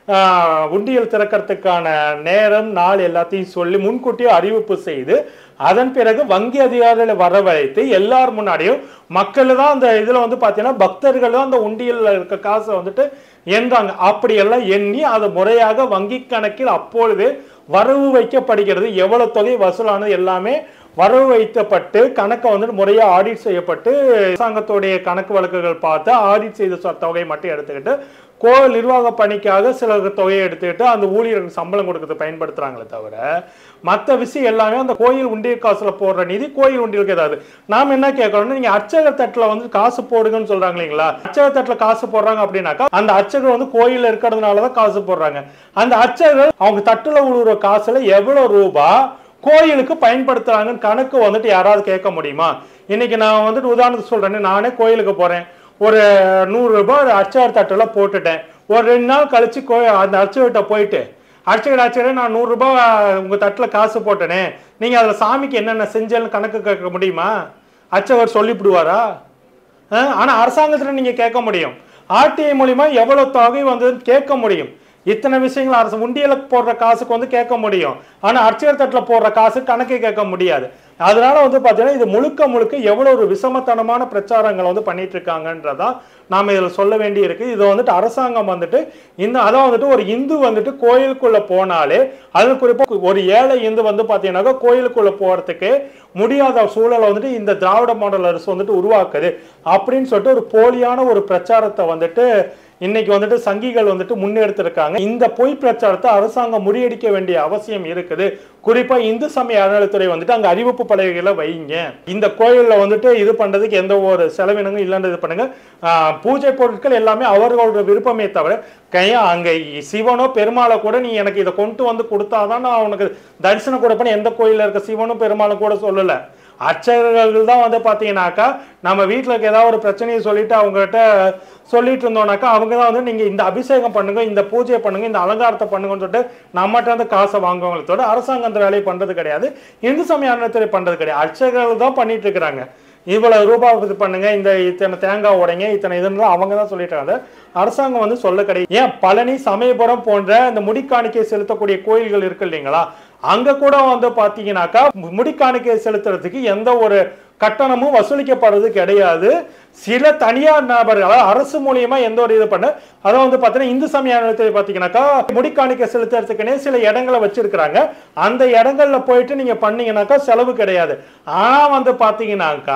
உண்டியல் திறக்கிறதுக்கான நேரம் நாள் எல்லாத்தையும் சொல்லி முன்கூட்டியே அறிவிப்பு செய்து அதன் பிறகு வங்கி அதிகாரிகளை வரவழைத்து எல்லார் முன்னாடியும் மக்கள் தான் அந்த இதுல வந்து பாத்தீங்கன்னா பக்தர்கள் தான் அந்த உண்டியல்ல இருக்க காசை வந்துட்டு எண்றாங்க. அப்படி எல்லாம் எண்ணி அது முறையாக வங்கி கணக்கில் அப்பொழுது வரவு வைக்கப்படுகிறது. எவ்வளவு தொகை வசூலானது எல்லாமே வரவு வைக்கப்பட்டு கணக்கை வந்துட்டு முறையா ஆடிட் செய்யப்பட்டு அரசாங்கத்துடைய கணக்கு வழக்குகள் பார்த்து ஆடிட் செய்த தொகையை மட்டும் எடுத்துக்கிட்டு கோவில் நிர்வாக பணிக்காக சில தொகையை எடுத்துக்கிட்டு அந்த ஊழியர்களுக்கு சம்பளம் கொடுக்கறது பயன்படுத்துறாங்களே தவிர மற்ற விஷயம் எல்லாமே அந்த கோயில் உண்டியல் காசுல போடுற நிதி கோயில் உண்டியலுக்கு ஏதாவது. நாம என்ன கேட்கறோம்னா நீங்க அர்ச்சகர் தட்டுல வந்து காசு போடுங்கன்னு சொல்றாங்க இல்லைங்களா, அர்ச்சகர் தட்டுல காசு போடுறாங்க அப்படின்னாக்கா அந்த அர்ச்சகர் வந்து கோயில்ல இருக்கிறதுனாலதான் காசு போடுறாங்க. அந்த அர்ச்சகர் அவங்க தட்டுல உழுவுற காசுல எவ்வளவு ரூபாய் கோயிலுக்கு பயன்படுத்துறாங்கன்னு கணக்கு வந்துட்டு யாராவது கேட்க முடியுமா? இன்னைக்கு நான் வந்துட்டு உதாரணத்துக்கு சொல்றேன், நானே கோயிலுக்கு போறேன், ஒரு 100 ரூபாய் அர்ச்சகர் தட்டுல போட்டுட்டேன். ஒரு 2 நாள் கழிச்சு அந்த அர்ச்சகர்கிட்ட போயிட்டு அர்ச்சகர் நான் 100 ரூபாய் உங்க தட்டுல காசு போட்டேனே, நீங்க அதுல சாமிக்கு என்னென்ன செஞ்சேன்னு கணக்கு கேட்க முடியுமா? அர்ச்சகர் சொல்லிவிடுவாரா? ஆனா அரசாங்கத்துல நீங்க கேட்க முடியும். ஆர்டிஐ மூலியமா எவ்வளவு தொகை வந்து கேட்க முடியும். இத்தனை விஷயங்கள் அரசு உண்டியலுக்கு போடுற காசுக்கு வந்து கேட்க முடியும். ஆனா அர்ச்சகர் தட்டுல போடுற காசு கணக்கே கேட்க முடியாது. அதனால வந்து பாத்தீங்கன்னா இது முழுக்க எவ்வளவு ஒரு விஷமத்தனமான பிரச்சாரங்கள் வந்து பண்ணிட்டு இருக்காங்கன்றதா நாம இதுல சொல்ல வேண்டி இருக்கு. இது வந்துட்டு அரசாங்கம் வந்துட்டு அதான் வந்துட்டு ஒரு இந்து வந்துட்டு கோயிலுக்குள்ள போனாலே, அது குறிப்பா ஒரு ஏழை இந்து வந்து பாத்தீங்கன்னாக்கா கோயிலுக்குள்ள போறதுக்கு முடியாத சூழலை வந்துட்டு இந்த திராவிட மாடல் அரசு வந்துட்டு உருவாக்குது அப்படின்னு சொல்லிட்டு ஒரு போலியான ஒரு பிரச்சாரத்தை வந்துட்டு இன்னைக்கு வந்துட்டு சங்கிகள் வந்துட்டு முன்னெடுத்திருக்காங்க. இந்த பொய் பிரச்சாரத்தை அரசாங்கம் முறியடிக்க வேண்டிய அவசியம் இருக்குது. குறிப்பா இந்து சமய அறநிலைத்துறை வந்துட்டு அங்க அறிவிப்பு பலகைகளை வைங்க. இந்த கோயில்ல வந்துட்டு இது பண்றதுக்கு எந்த ஒரு செலவினங்களும் இல்லைன்னு இது பண்ணுங்க. பூஜை பொருட்கள் எல்லாமே அவர்களோட விருப்பமே தவிர அங்க சிவனோ பெருமாளை கூட நீ எனக்கு இதை கொண்டு வந்து கொடுத்தாதான் நான் உனக்கு தரிசனம் கொடுப்பேன்னு எந்த கோயில்ல இருக்க சிவனும் பெருமாளும் கூட சொல்லல. அர்ச்சகர்கள் தான் வந்து பாத்தீங்கன்னாக்கா நம்ம வீட்டுல இருக்க ஏதாவது ஒரு பிரச்சனையை சொல்லிட்டு அவங்ககிட்ட சொல்லிட்டு இருந்தோம்னாக்கா அவங்க தான் வந்து நீங்க இந்த அபிஷேகம் பண்ணுங்க, இந்த பூஜையை பண்ணுங்க, இந்த அலங்காரத்தை பண்ணுங்கன்னு சொல்லிட்டு நம்மகிட்ட வந்து காசை வாங்குவங்களோட அரசாங்கம் அந்த வேலையை பண்றது கிடையாது. இந்து சமய அறநிலையத்துறை பண்றது கிடையாது. அர்ச்சகர்கள் தான் பண்ணிட்டு இருக்கிறாங்க. இவ்வளவு ரூபாய் இது பண்ணுங்க, இந்த இத்தனை தேங்காய் உடைங்க, இத்தனை இதுன்னு அவங்க தான் சொல்லிட்டு இருக்காங்க. அரசாங்கம் வந்து சொல்ல கிடையாது. ஏன் பழனி, சமயபுரம் போன்ற இந்த முடிக்காணிக்கை செலுத்தக்கூடிய கோயில்கள் இருக்கு இல்லைங்களா, அங்க கூட வந்து பாத்தீங்கன்னாக்கா முடிக்காணிக்கை செலுத்துறதுக்கு எந்த ஒரு கட்டணமும் வசூலிக்கப்படுறது கிடையாது. சில தனியார் நபர்கள் அரசு மூலியமா எந்த ஒரு இது பண்ண அதை வந்து பாத்தீங்கன்னா இந்து சமய அறநிலையத்துறை பாத்தீங்கன்னாக்கா முடிக்காணிக்கை செலுத்துறதுக்குன்னே சில இடங்களை வச்சிருக்கிறாங்க. அந்த இடங்கள்ல போயிட்டு நீங்க பண்ணீங்கன்னாக்கா செலவு கிடையாது. ஆனா வந்து பாத்தீங்கன்னாக்கா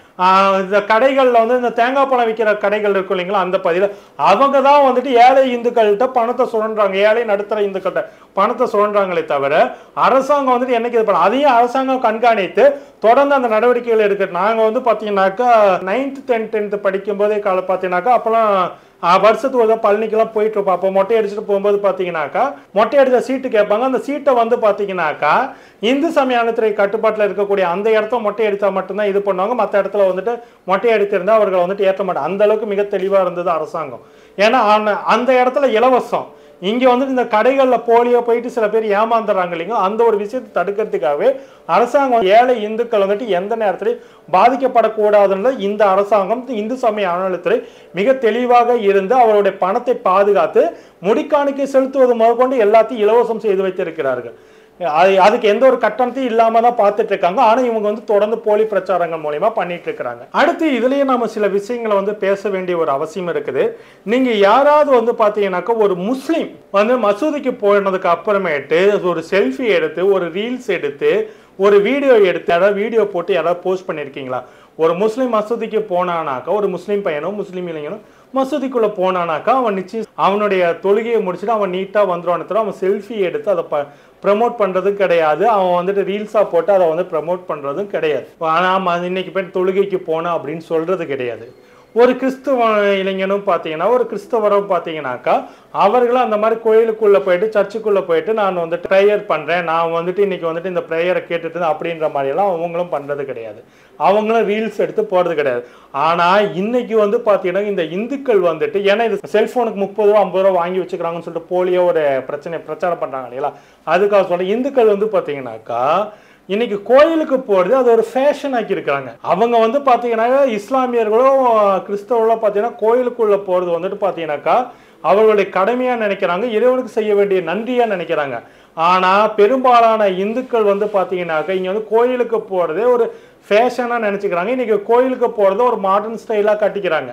இந்த கடைகள்ல வந்து இந்த தேங்காய் பழம் விற்கிற கடைகள் இருக்கும் இல்லைங்களா, அந்த பகுதியில் அவங்க தான் வந்துட்டு ஏழை இந்துக்கள்கிட்ட பணத்தை சுரண்டுறாங்க. ஏழை நடுத்தர இந்துக்கள்கிட்ட பணத்தை சுரண்டுறாங்களே தவிர அரசாங்கம் வந்துட்டு என்னைக்கு இது பண்ண அதையும் அரசாங்கம் கண்காணித்து தொடர்ந்து அந்த நடவடிக்கைகள் இருக்கு. நாங்க வந்து பாத்தீங்கன்னாக்கா 9th 10th படிக்கும் போதே பாத்தீங்கன்னாக்கா அப்பெல்லாம் வருஷத்துக்கு ஒரு பழனிக்கெல்லாம் போயிட்டு இருப்போம். அப்போ மொட்டை அடிச்சுட்டு போகும்போது பாத்தீங்கன்னாக்கா மொட்டை அடிச்ச சீட்டு கேட்பாங்க. அந்த சீட்டை வந்து பாத்தீங்கன்னாக்கா இந்து சமய அறநிலையத்துறை கட்டுப்பாட்டில் இருக்கக்கூடிய அந்த இடத்த மொட்டை அடித்தா மட்டும்தான் இது பண்ணுவாங்க. மற்ற இடத்துல வந்துட்டு மொட்டை அடித்திருந்தா அவர்கள் வந்துட்டு ஏற்ற மாட்டாங்க. அந்த அளவுக்கு மிக தெளிவா இருந்தது அரசாங்கம். ஏன்னா அந்த இடத்துல இலவசம். இங்க வந்து இந்த கடைகள்ல போலியோ போயிட்டு சில பேர் ஏமாந்துறாங்க இல்லைங்க, அந்த ஒரு விஷயத்தை தடுக்கிறதுக்காகவே அரசாங்கம் ஏழை இந்துக்கள் வந்துட்டு எந்த நேரத்திலையும் பாதிக்கப்படக்கூடாதுன்னு இந்த அரசாங்கம் இந்து சமய அறநிலையத்துறை மிக தெளிவாக இருந்து அவருடைய பணத்தை பாதுகாத்து முடிக்காணிக்கை செலுத்துவது முதற்கொண்டு எல்லாத்தையும் இலவசம் செய்து வைத்திருக்கிறார்கள். அதுக்கு எந்த ஒரு கட்டணத்தையும் இல்லாம தான் பார்த்துட்டு இருக்காங்க. ஆனா இவங்க வந்து தொடர்ந்து போலி பிரச்சாரங்கள் மூலமா பண்ணிட்டு இருக்காங்க. அடுத்து இதுலயே நம்ம சில விஷயங்களை வந்து பேச வேண்டிய ஒரு அவசியம் இருக்குது. நீங்க யாராவது வந்து பாத்தீங்கன்னாக்கா ஒரு முஸ்லீம் வந்து மசூதிக்கு போனதுக்கு அப்புறமேட்டு ஒரு செல்ஃபி எடுத்து ஒரு ரீல்ஸ் எடுத்து ஒரு வீடியோ எடுத்து யாராவது வீடியோ போட்டு யாராவது போஸ்ட் பண்ணிருக்கீங்களா? ஒரு முஸ்லீம் மசூதிக்கு போனானாக்கா ஒரு முஸ்லீம் பையனும் முஸ்லீம் இளைஞனும் மசூதிக்குள்ள போனானாக்கா அவன் நிச்சயம் அவனுடைய தொழுகையை முடிச்சுட்டு அவன் நீட்டா வந்துடுவான்னு அவன் செல்ஃபி எடுத்து அதை ப்ரமோட் பண்றதும் கிடையாது. அவன் வந்துட்டு ரீல்ஸா போட்டு அதை வந்து ப்ரமோட் பண்றதும் கிடையாது. ஆனா இன்னைக்கு போய் தொழுகைக்கு போனா அப்படின்னு சொல்றது கிடையாது. ஒரு கிறிஸ்துவ இளைஞனும் பார்த்தீங்கன்னா ஒரு கிறிஸ்தவரும் பார்த்தீங்கன்னாக்கா அவர்களும் அந்த மாதிரி கோயிலுக்குள்ள போயிட்டு சர்ச்சுக்குள்ள போயிட்டு நான் வந்துட்டு ப்ரேயர் பண்றேன், நான் வந்துட்டு இன்னைக்கு வந்துட்டு இந்த ப்ரேயரை கேட்டுட்டு அப்படின்ற மாதிரி எல்லாம் அவங்களும் பண்றது கிடையாது. அவங்களும் ரீல்ஸ் எடுத்து போறது கிடையாது. ஆனா இன்னைக்கு வந்து பாத்தீங்கன்னா இந்த இந்துக்கள் வந்துட்டு ஏன்னா இது செல்போனுக்கு 30 ரூபா 50 ரூபா வாங்கி வச்சுக்கிறாங்கன்னு சொல்லிட்டு போலியோ ஒரு பிரச்சாரம் பண்றாங்க இல்லையா, அதுக்காக சொல்ல இந்துக்கள் வந்து பாத்தீங்கன்னாக்கா இன்னைக்கு கோயிலுக்கு போறது அது ஒரு ஃபேஷன் ஆக்கி இருக்காங்க. அவங்க வந்து பாத்தீங்கன்னா இஸ்லாமியர்களும் கிறிஸ்தவர்களும் பாத்தீங்கன்னா கோயிலுக்குள்ள போறது வந்துட்டு பாத்தீங்கன்னாக்கா அவர்களுடைய கடமையா நினைக்கிறாங்க, இறைவனுக்கு செய்ய வேண்டிய நன்றியா நினைக்கிறாங்க. ஆனா பெரும்பாலான இந்துக்கள் வந்து பாத்தீங்கன்னாக்கா இங்க வந்து கோயிலுக்கு போறதே ஒரு ஃபேஷனா நினைச்சுக்கிறாங்க. இன்னைக்கு கோயிலுக்கு போறத ஒரு மாடர்ன் ஸ்டைலா கட்டிக்கிறாங்க.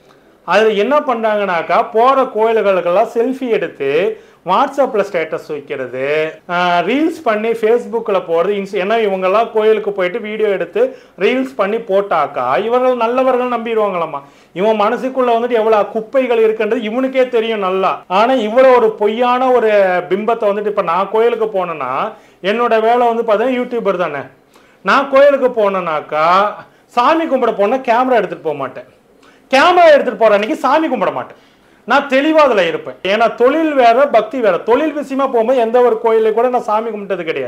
அது என்ன பண்றாங்கன்னாக்கா போற கோயில்களுக்கெல்லாம் செல்ஃபி எடுத்து வாட்ஸ்அப்ல ஸ்டேட்டஸ் வைக்கிறது, ரீல்ஸ் பண்ணி ஃபேஸ்புக்கில் போறது. ஏன்னா இவங்கெல்லாம் கோயிலுக்கு போயிட்டு வீடியோ எடுத்து ரீல்ஸ் பண்ணி போட்டாக்கா இவர்கள் நல்லவர்கள் நம்பிடுவாங்களாமா. இவன் மனசுக்குள்ள வந்துட்டு எவ்வளவு குப்பைகள் இருக்குன்றது இவனுக்கே தெரியும் நல்லா. ஆனா இவ்வளவு ஒரு பொய்யான ஒரு பிம்பத்தை வந்துட்டு இப்ப நான் கோயிலுக்கு போனேன்னா என்னோட வேலை வந்து பார்த்தீங்கன்னா யூடியூபர் தானே. நான் கோயிலுக்கு போனேன்னாக்கா சாமி கும்பிட போனா கேமரா எடுத்துட்டு போக மாட்டேன். கேமரா எடுத்துட்டு போற அன்னைக்கு சாமி கும்பிட மாட்டேன். நான் தெளிவா அதுல இருப்பேன். ஏன்னா தொழில் வேற பக்தி வேற. தொழில் விஷயமா போகும்போது எந்த ஒரு கோயிலை கூட நான் சாமி கும்பிட்டது கிடையாது.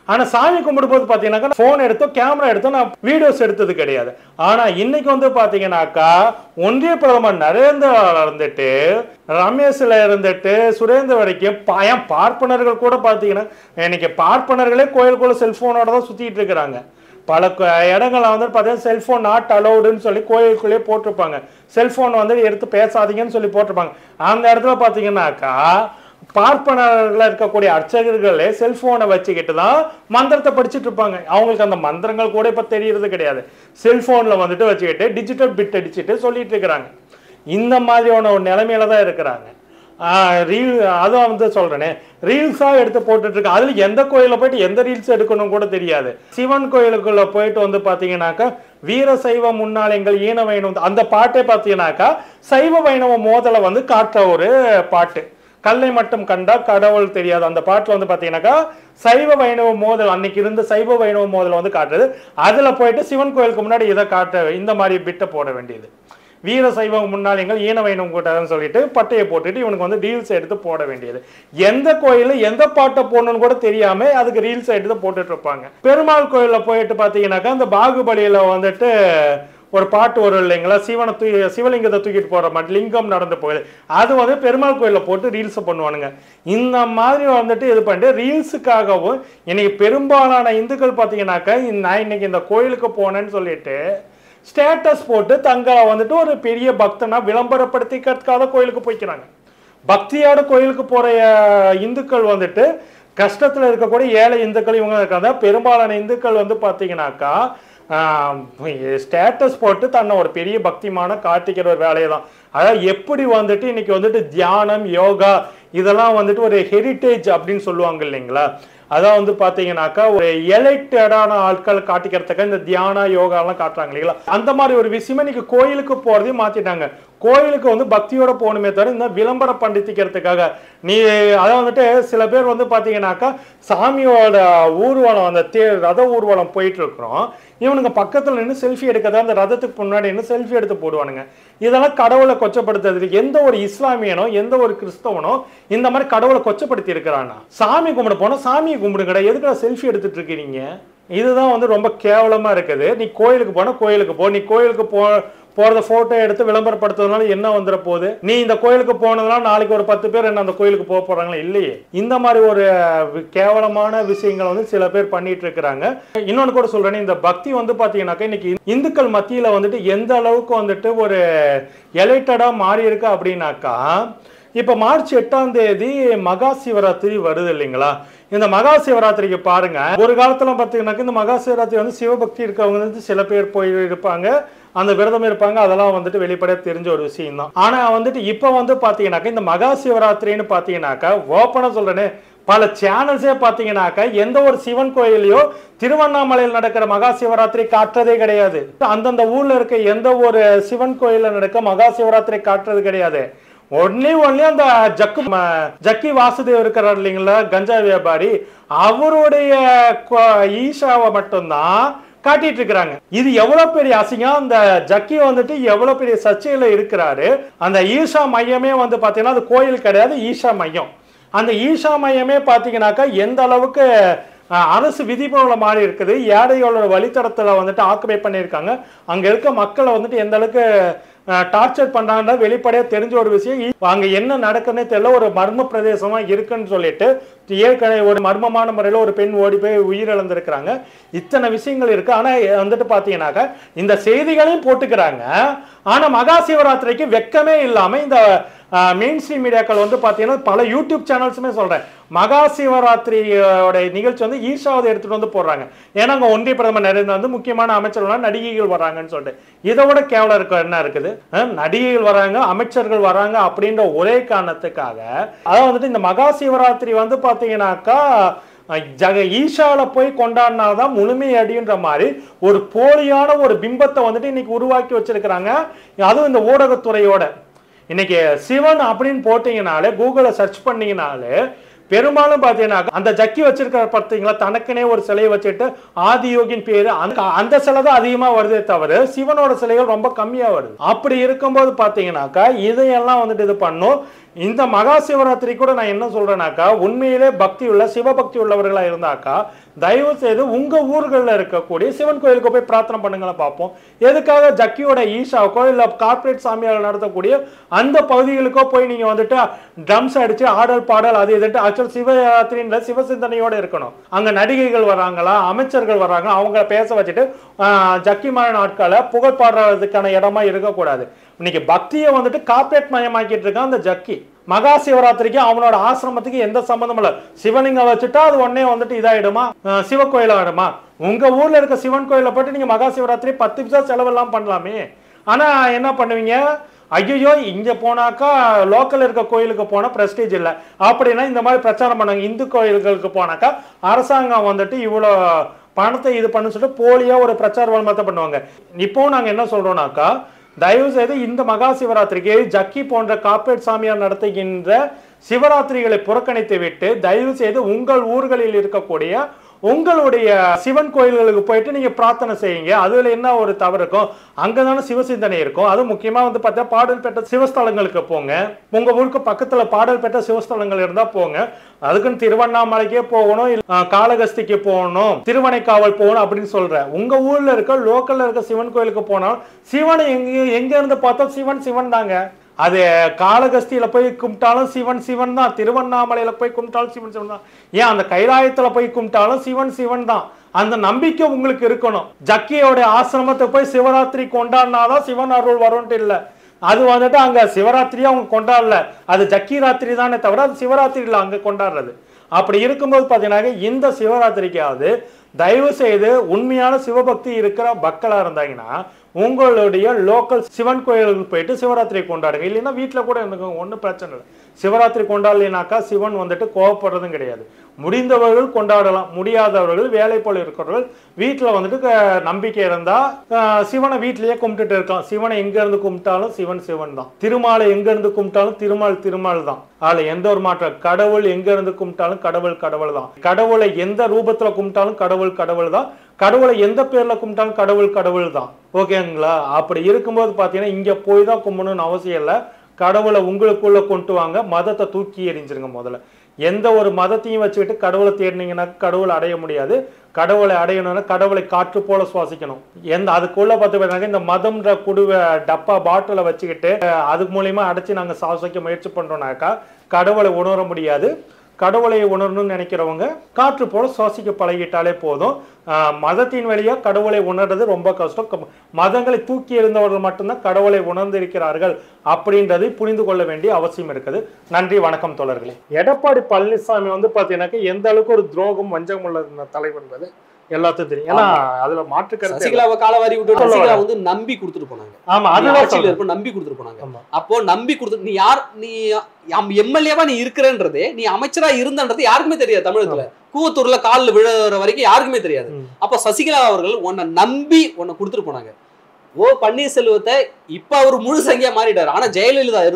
ஆனா சாமி கும்பிடும்போது பாத்தீங்கன்னாக்கா போன் எடுத்தோம் கேமரா எடுத்தோம் நான் வீடியோஸ் எடுத்தது கிடையாது. ஆனா இன்னைக்கு வந்து பாத்தீங்கன்னாக்கா ஒன்றிய பிரதமர் நரேந்திர இருந்துட்டு ரமேஷ்ல இருந்துட்டு சுரேந்தர் வரைக்கும் பார்ப்பனர்கள் கூட பாத்தீங்கன்னா இன்னைக்கு பார்ப்பனர்களே கோயிலுக்குள்ள செல்போனோட தான் சுத்திட்டு இருக்கிறாங்க. பல இடங்கள்ல வந்து பார்த்தீங்கன்னா செல்போன் நாட் அலௌடுன்னு சொல்லி கோயிலுக்குள்ளேயே போட்டிருப்பாங்க. செல்போன் வந்து எடுத்து பேசாதீங்கன்னு சொல்லி போட்டிருப்பாங்க. அந்த இடத்துல பார்த்தீங்கன்னாக்கா பார்ப்பனர்கள் இருக்கக்கூடிய அர்ச்சகர்களே செல்போனை வச்சுக்கிட்டு தான் மந்திரத்தை படிச்சுட்டு இருப்பாங்க. அவங்களுக்கு அந்த மந்திரங்கள் கூட இப்ப தெரியறது கிடையாது. செல்போன்ல வந்துட்டு வச்சுக்கிட்டு டிஜிட்டல் பிட் அடிச்சுட்டு சொல்லிட்டு இருக்கிறாங்க. இந்த மாதிரியான ஒரு நிலைமையில தான் இருக்கிறாங்க. ரீல் அதான் வந்து சொல்றேனே ரீல்ஸா எடுத்து போட்டுட்டு இருக்கு. அதுல எந்த கோயில போயிட்டு எந்த ரீல்ஸ் எடுக்கணும் கூட தெரியாது. சிவன் கோயிலுக்குள்ள போயிட்டு வந்து பாத்தீங்கன்னாக்கா வீர சைவ முன்னாள் ஈன வைணவம் அந்த பாட்டே பாத்தீங்கன்னாக்கா சைவ வைணவ மோதலை வந்து காட்டுற ஒரு பாட்டு. கல்லை மட்டும் கண்டா கடவுள் தெரியாது அந்த பாட்டுல வந்து பாத்தீங்கன்னாக்கா சைவ வைணவ மோதல் அன்னைக்கு இருந்த சைவ வைணவ மோதல் வந்து காட்டுறது. அதுல போயிட்டு சிவன் கோயிலுக்கு முன்னாடி இதை காட்ட இந்த மாதிரி பிட்டை போட வேண்டியது. வீர சைவம் முன்னாள் ஈன வைணவம் கூட்டாதுன்னு சொல்லிட்டு பட்டையை போட்டுட்டு இவனுக்கு வந்து ரீல்ஸ் எடுத்து போட வேண்டியது. எந்த கோயில எந்த பாட்டை போடணும்னு கூட தெரியாம அதுக்கு ரீல்ஸ் எடுத்து போட்டுட்டு இருப்பாங்க. பெருமாள் கோயில போயிட்டு பாத்தீங்கன்னாக்கா அந்த பாகுபலியில வந்துட்டு ஒரு பாட்டு வரும் இல்லைங்களா, சிவலிங்கத்தை தூக்கிட்டு போற மாதிரி லிங்கம் நடந்து போகுது, அது வந்து பெருமாள் கோயில போட்டு ரீல்ஸ் பண்ணுவானுங்க. இந்த மாதிரி வந்துட்டு இது பண்ணிட்டு ரீல்ஸுக்காகவும் இன்னைக்கு பெரும்பாலான இந்துக்கள் பாத்தீங்கன்னாக்கா நான் இன்னைக்கு இந்த கோயிலுக்கு போனேன்னு சொல்லிட்டு ஸ்டேட்டஸ் போட்டு தங்களை வந்துட்டு ஒரு பெரிய பக்தனா விளம்பரப்படுத்திக்கிறதுக்காக கோயிலுக்கு போய்க்கிறாங்க. பக்தியோட கோயிலுக்கு போற இந்துக்கள் வந்துட்டு கஷ்டத்துல இருக்கக்கூடிய ஏழை இந்துக்கள் இவங்க இருக்காங்க. பெரும்பாலான இந்துக்கள் வந்து பாத்தீங்கன்னாக்கா ஸ்டேட்டஸ் போட்டு தன்னை ஒரு பெரிய பக்திமான காட்டிக்கிற ஒரு வேலையை தான். அதாவது எப்படி வந்துட்டு இன்னைக்கு வந்துட்டு தியானம் யோகா இதெல்லாம் வந்துட்டு ஒரு ஹெரிட்டேஜ் அப்படின்னு சொல்லுவாங்க இல்லைங்களா, அதான் வந்து பாத்தீங்கன்னாக்கா ஒரு எலைட்டடான ஆட்கள் காட்டிக்கிறதுக்கு இந்த தியான யோகா எல்லாம் காட்டுறாங்க இல்லைங்களா, அந்த மாதிரி ஒரு விஷயமா இன்னைக்கு கோயிலுக்கு போறதையும் மாத்திட்டாங்க. கோயிலுக்கு வந்து பக்தியோட போகணுமே தவிர இந்த விளம்பரம் பண்டித்திக்கிறதுக்காக நீ அதை வந்துட்டு சில பேர் வந்து பாத்தீங்கன்னாக்கா சாமியோட ஊர்வலம் அந்த ரத ஊர்வலம் போயிட்டு இருக்கிறோம், இவனுங்க பக்கத்துல நின்று செல்ஃபி எடுக்கதான் அந்த ரதத்துக்கு முன்னாடி நின்று செல்ஃபி எடுத்து போடுவானுங்க. இதெல்லாம் கடவுளை கொச்சப்படுத்துறது. எந்த ஒரு இஸ்லாமியனோ எந்த ஒரு கிறிஸ்தவனோ இந்த மாதிரி கடவுளை கொச்சப்படுத்தி இருக்கிறானா? சாமி கும்பிட போனா சாமியை கும்பிடுங்கடா, எதுக்குடா செல்ஃபி எடுத்துட்டு இருக்கீங்க? இதுதான் வந்து ரொம்ப கேவலமா இருக்குது. நீ கோயிலுக்கு போனா கோயிலுக்கு போ, நீ கோயிலுக்கு போறத போட்டோ எடுத்து விளம்பரப்படுத்துறதுனால என்ன வந்துட போகுது? நீ இந்த கோயிலுக்கு போனதுனால நாளைக்கு ஒரு 10 பேர் என்ன அந்த கோயிலுக்கு போக போறாங்களா? இல்லையே. இந்த மாதிரி ஒரு கேவலமான விஷயங்கள் வந்து சில பேர் பண்ணிட்டு இருக்கிறாங்க. இன்னொன்னு கூட சொல்றேன், இந்த பக்தி வந்து பாத்தீங்கன்னாக்கா இன்னைக்கு இந்துக்கள் மத்தியில வந்துட்டு எந்த அளவுக்கு வந்துட்டு ஒரு எலைட்டடா மாறி இருக்கு அப்படின்னாக்கா, இப்ப மார்ச் 8ஆம் தேதி மகா சிவராத்திரி வருது இல்லைங்களா, இந்த மகா சிவராத்திரிக்கு பாருங்க, ஒரு காலத்துல பாத்தீங்கன்னாக்கா இந்த மகா சிவராத்திரி வந்து சிவபக்தி இருக்கவங்க வந்து சில பேர் போய் இருப்பாங்க, அந்த விரதம் இருப்பாங்க, அதெல்லாம் வந்துட்டு வெளிப்படையா தெரிஞ்ச ஒரு விஷயம் தான். ஆனா வந்துட்டு இப்ப வந்து பாத்தீங்கன்னாக்கா இந்த மகா சிவராத்திரின்னு பாத்தீங்கன்னாக்கா ஓப்பனா சொல்றேனே பல சேனல்ஸே பாத்தீங்கன்னாக்கா எந்த ஒரு சிவன் கோயிலையோ திருவண்ணாமலையில் நடக்கிற மகா சிவராத்திரி காட்டுறதே கிடையாது. அந்தந்த ஊர்ல இருக்க எந்த ஒரு சிவன் கோயில நடக்க மகா சிவராத்திரி காட்டுறது கிடையாது. ஒன்லி அந்த ஜக்கி வாசுதேவ் இருக்கிறார் இல்லைங்களா, கஞ்சா வியாபாரி, அவருடைய ஈஷாவை மட்டும்தான் காட்டிட்டு இருக்கிறாங்க. இது எவ்வளவு பெரிய அசிங்கம். அந்த ஜக்கி வந்துட்டு எவ்வளவு பெரிய சர்ச்சையில இருக்கிறாரு. அந்த ஈஷா மையமே வந்து பாத்தீங்கன்னா அது கோயில் கிடையாது, ஈஷா மையம். அந்த ஈஷா மையமே பாத்தீங்கன்னாக்கா எந்த அளவுக்கு அரசு விதிமுறைகளை மாறி இருக்குது, ஏழைகளோட வழித்தடத்துல வந்துட்டு ஆக்குபை பண்ணியிருக்காங்க, அங்க இருக்க மக்களை வந்துட்டு எந்த அளவுக்கு டார்ச்சர் பண்றாங்கன்னா வெளிப்படையா தெரிஞ்ச ஒரு விஷயம். அங்க என்ன நடக்குன்னே தெரியல, ஒரு மர்ம பிரதேசமா இருக்குன்னு சொல்லிட்டு ஏற்கனவே ஒரு மர்மமான முறையில ஒரு பெண் ஓடி போய் உயிரிழந்திருக்கிறாங்க. இத்தனை விஷயங்கள் இருக்கு. ஆனா வந்துட்டு பாத்தீங்கன்னாக்கா இந்த செய்திகளையும் போட்டுக்கிறாங்க. ஆனா மகா சிவராத்திரிக்கு வெக்கமே இல்லாம இந்த மெயின் ஸ்ட்ரீம் மீடியாக்கள் வந்து பாத்தீங்கன்னா பல யூடியூப் சேனல்ஸுமே சொல்றேன், மகா சிவராத்திரியோட நிகழ்ச்சி வந்து ஈஷாவை எடுத்துட்டு வந்து போடுறாங்க. ஏன்னா அங்க ஒன்றிய பிரதமர் நரேந்திர வந்து முக்கியமான அமைச்சர்கள் நடிகைகள் வராங்கன்னு சொல்லிட்டு, இதை விட கேவலம் இருக்க என்ன இருக்குது? நடிகைகள் வராங்க, அமைச்சர்கள் வராங்க அப்படின்ற ஒரே காரணத்துக்காக அதான் வந்துட்டு இந்த மகா சிவராத்திரி வந்து பாத்தீங்கன்னாக்கா ஈஷால போய் கொண்டாடினாதான் முழுமை அடின்ற மாதிரி ஒரு போலியான ஒரு பிம்பத்தை வந்துட்டு இன்னைக்கு உருவாக்கி வச்சிருக்கிறாங்க. அதுவும் இந்த ஊடகத்துறையோட. இன்னைக்கு சிவன் அப்படின்னு போட்டீங்கனாலே கூகுள சர்ச் பண்ணீங்கனாலே பெரும்பாலும் பாத்தீங்கன்னா அந்த ஜக்கி வச்சிருக்கிற பார்த்தீங்களா, தனக்குனே ஒரு சிலையை வச்சுட்டு ஆதியோகின் பேரு அந்த சிலை தான் அதிகமா வருதே தவிர சிவனோட சிலைகள் ரொம்ப கம்மியா வருது. அப்படி இருக்கும்போது பாத்தீங்கன்னாக்கா இதையெல்லாம் வந்துட்டு இது பண்ணும். இந்த மகா சிவராத்திரி கூட நான் என்ன சொல்றேனாக்கா, உண்மையிலே பக்தி உள்ள சிவபக்தி உள்ளவர்களா இருந்தாக்கா தயவு செய்து உங்க ஊர்களில் இருக்கக்கூடிய சிவன் கோயிலுக்கு போய் பிரார்த்தனை பண்ணுங்கள பார்ப்போம். எதுக்காக ஜக்கியோட ஈஷாவுக்கோ இல்ல கார்பரேட் சாமியார்கள் நடத்தக்கூடிய அந்த பகுதிகளுக்கோ போய் நீங்க வந்துட்டு ட்ரம்ஸ் அடிச்சு ஆடல் பாடல் அது எதிர்த்து ஆக்சுவல் சிவராத்திரின்ற சிவசிந்தனையோட இருக்கணும். அங்க நடிகைகள் வராங்களா, அமைச்சர்கள் வராங்க, அவங்க பேச வச்சுட்டு ஜக்கி மாதிரி நாட்களை புகழ் பாடுறதுக்கான இடமா இருக்கக்கூடாது. இன்னைக்கு பக்தியை வந்துட்டு கார்பரேட் மயமாக்கிட்டு இருக்கான் அந்த ஜக்கி. மகா சிவராத்திரிக்கு அவனோட ஆசிரமத்துக்கு எந்த சம்பந்தமும் இல்ல. சிவலிங்கம் வச்சுட்டா அது உடனே வந்துட்டு இதாயிடுமா, சிவ கோயில் ஆயிடுமா? உங்க ஊர்ல இருக்க சிவன் கோயில போட்டு நீங்க மகா சிவராத்திரி 10 நிமிஷம் செலவெல்லாம் பண்ணலாமே. ஆனா என்ன பண்ணுவீங்க, ஐயோ இங்க போனாக்கா லோக்கல் இருக்க கோயிலுக்கு போனா பிரஸ்டீஜ் இல்லை அப்படின்னா இந்த மாதிரி பிரச்சாரம் பண்ணாங்க. இந்து கோயில்களுக்கு போனாக்கா அரசாங்கம் வந்துட்டு இவ்வளோ பணத்தை இது பண்ணு சொல்லிட்டு போலியா ஒரு பிரச்சார வன்மத்தை பண்ணுவாங்க. இப்போ நாங்க என்ன சொல்றோம்னாக்கா, தயவு செய்து இந்த மகா சிவராத்திரிக்கு ஜக்கி போன்ற கார்பரேட் சாமியார் நடத்துகின்ற சிவராத்திரிகளை புறக்கணித்து விட்டு தயவு செய்து உங்கள் ஊர்களில் இருக்கக்கூடிய உங்களுடைய சிவன் கோயில்களுக்கு போயிட்டு நீங்க பிரார்த்தனை செய்யுங்க. அதுல என்ன ஒரு தவறு இருக்கும்? அங்கதான சிவசிந்தனை இருக்கும். அது முக்கியமா வந்து பார்த்தா பாடல் பெற்ற சிவஸ்தலங்களுக்கு போங்க. உங்க ஊருக்கு பக்கத்துல பாடல் பெற்ற சிவஸ்தலங்கள் இருந்தா போங்க. அதுக்குன்னு திருவண்ணாமலைக்கே போகணும், காளகஸ்திக்கு போகணும், திருவனைக்காவல் போகணும் அப்படின்னு சொல்றேன். உங்க ஊர்ல இருக்க லோக்கல்ல இருக்க சிவன் கோயிலுக்கு போனாலும் சிவனை எங்க இருந்து பார்த்தா சிவன் சிவன் தாங்க. அது காளகஸ்தியில போய் கும்பிட்டாலும் சிவன் சிவன் தான், திருவண்ணாமலையில போய் கும்பிட்டாலும் சிவன் சிவன் தான், ஏன் அந்த கைலாயத்துல போய் கும்பிட்டாலும் சிவன் சிவன் தான். அந்த நம்பிக்கை உங்களுக்கு இருக்கணும். ஜக்கியோட ஆசிரமத்தை போய் சிவராத்திரி கொண்டாடினாதான் சிவன் அருள் வரும்ட்டு இல்லை. அது வந்துட்டு அங்க சிவராத்திரியா அவங்க கொண்டாடல, அது ஜக்கி ராத்திரி தானே தவிர அது சிவராத்திரி இல்லை அங்க கொண்டாடுறது. அப்படி இருக்கும்போது பாத்தீங்கன்னா இந்த சிவராத்திரிக்காவது தயவு செய்து உண்மையான சிவபக்தி இருக்கிற மக்களா இருந்தாங்கன்னா உங்களுடைய லோக்கல் சிவன் கோயிலுக்கு போயிட்டு சிவராத்திரி கொண்டாடுங்க. இல்லைன்னா வீட்டில் கூட இருந்துக்கோங்க, ஒன்றும் பிரச்சனை இல்லை. சிவராத்திரி கொண்டாடலைனாக்கா சிவன் வந்துட்டு கோவப்படுறதும் கிடையாது. முடிந்தவர்கள் கொண்டாடலாம், முடியாதவர்கள் வேலை போல இருக்கிறவர்கள் வீட்டில் வந்துட்டு நம்பிக்கை இருந்தா சிவனை வீட்டிலேயே கும்பிட்டுட்டு இருக்கலாம். சிவனை எங்க இருந்து கும்பிட்டாலும் சிவன் சிவன் தான், திருமாலை எங்க இருந்து கும்பிட்டாலும் திருமால் திருமால் தான். அதுல எந்த ஒரு மாற்றம், கடவுள் எங்க இருந்து கும்பிட்டாலும் கடவுள் கடவுள் தான், கடவுளை எந்த ரூபத்துல கும்பிட்டாலும் கடவுள் கடவுள் தான், கடவுளை எந்த பேர்ல கும்பிட்டாலும் கடவுள் கடவுள் தான். ஓகேங்களா? அப்படி இருக்கும்போது பாத்தீங்கன்னா இங்க போய் தான் கும்பிடணும்னு அவசியம் இல்லை. கடவுளை உங்களுக்குள்ள கொண்டு வாங்க, மதத்தை தூக்கி எறிஞ்சிருங்க. முதல்ல எந்த ஒரு மதத்தையும் வச்சுக்கிட்டு கடவுளை தேடினீங்கன்னா கடவுளை அடைய முடியாது. கடவுளை அடையணும்னா கடவுளை காற்று போல சுவாசிக்கணும். அதுக்குள்ள பார்த்து இந்த மதம்ன்ற குடுவை டப்பா பாட்டில வச்சுக்கிட்டு அது மூலியமா அடைச்சு நாங்க சுவாசிக்க முயற்சி பண்றோம்னாக்கா கடவுளை உணர முடியாது. கடவுளை உணரணும்னு நினைக்கிறவங்க காற்று போல சுவாசிக்க பழகிட்டாலே போதும். மதத்தின் வழியா கடவுளை உணர்றது ரொம்ப கஷ்டம். மதங்களை தூக்கி இருந்தவர்கள் மட்டும்தான் கடவுளை உணர்ந்திருக்கிறார்கள் அப்படின்றதை புரிந்து கொள்ள வேண்டிய அவசியம் இருக்குது. நன்றி, வணக்கம் தோழர்களே. எடப்பாடி பழனிசாமி வந்து பாத்தீங்கன்னாக்க எந்த அளவுக்கு ஒரு துரோகம் வஞ்சகம் உள்ள தலைவர் என்பது எல்லாத்தையும் தெரியும். ஏன்னா அதுல மாற்று கருத்து சசிகலாவை காலவாரி விட்டு சசிகலா வந்து நம்பி கொடுத்துட்டு போனாங்க. ஆமா, அதுதான் நம்பி கொடுத்துட்டு போனாங்க. அப்போ நம்பி கொடுத்து நீ யார், நீ எம்எல்ஏவா நீ இருக்கிறன்றதே, நீ அமைச்சரா இருந்தன்றது யாருக்குமே தெரியாது. தமிழகத்துல கூவத்தூர்ல காலில் விழுற வரைக்கும் யாருக்குமே தெரியாது. அப்போ சசிகலா அவர்கள் உன்னை நம்பி உன்னை கொடுத்துட்டு போனாங்க. ஓ பன்னீர்செல்வத்தை இப்ப அவர் முழு சங்கியா மாறிட்டாரு. ஆனா ஜெயலலிதா